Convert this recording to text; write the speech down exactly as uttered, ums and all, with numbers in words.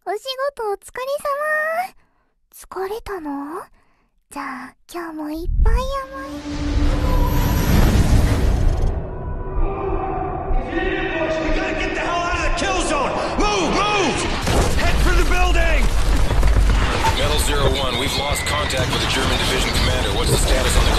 お仕事お疲れ様。疲れたの？じゃあ今日もいっぱい甘い。 We gotta get the hell out of the kill zone! Move, move! Head for the building! Metal Zero One, we've lost contact with the German division commander. What's the status on the